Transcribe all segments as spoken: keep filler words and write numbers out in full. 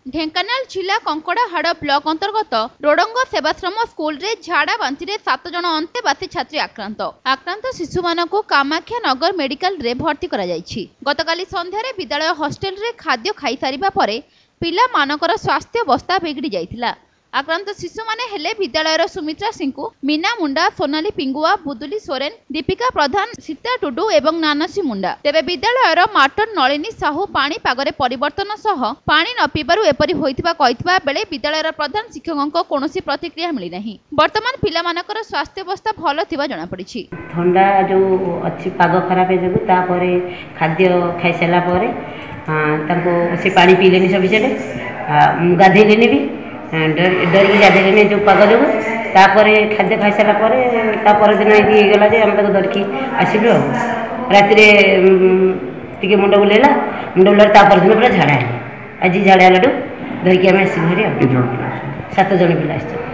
ढेंकानाल जिला कंकड़ाहाड़ ब्लॉक अंतर्गत रोडंग सेवाश्रम स्कूल रे झाड़ा बांती सात जन अंतेवासी छात्री आक्रांत आक्रांत शिशु मानक कामाख्या नगर मेडिकल रे भर्ती करा जायछि। गतकाली संध्यारे विद्यालय हॉस्टेल रे खाद्य खाई सारिबा परे पिला मानकर स्वास्थ्य अवस्था बिगड़ी जाइथिला। आक्रांत शिशु माने हेले विद्यालयर सुमित्रा सिंह, मीना मुंडा, सोनाली पिंगुआ, बुदुली सोरेन, दीपिका प्रधान, सीता टुडू एवं नानसी मुंडा। तेबे विद्यालयर माटर नलिनी साहू पानी पागरे परिवर्तन सह पानी न पीबारु एपरि होइतिबा कहितबा बेले विद्यालयर प्रधान शिक्षकक कोनोसी प्रतिक्रिया मिली नाही। वर्तमान पिला मानकर स्वास्थ्य अवस्था भलो थिबा जणा पड़िछि। ठंडा जो अछि पाग खराब हे जगु ता परे खाद्य खाइ सला परे तांको से पानी पीलेनी सब बिचले गाधेलेनी भी डरिकी गाधेलेनी जो पाग जो तापर खाद्य खाई सारा पर दिन ये गला जे आम तक धरिकी आसलु राति टे मुंड बुलेला मुंड बुला तापर दिन पूरा झाड़ा आज झाड़ा है धरिकी आम आसलु सात जन पिला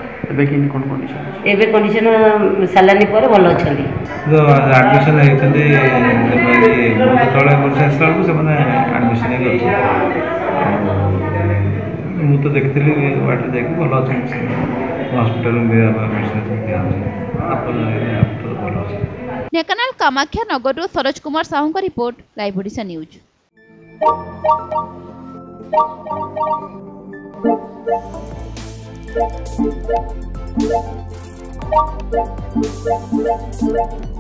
एबे कंडीशन सालानी पर भल अच्छा एडमिशन मु तो देखी वाटर जाकि भल हॉस्पिटल ढेंकानाल कामाख्या नगर सरोज कुमार साहू का report, live Odisha news. Thank you.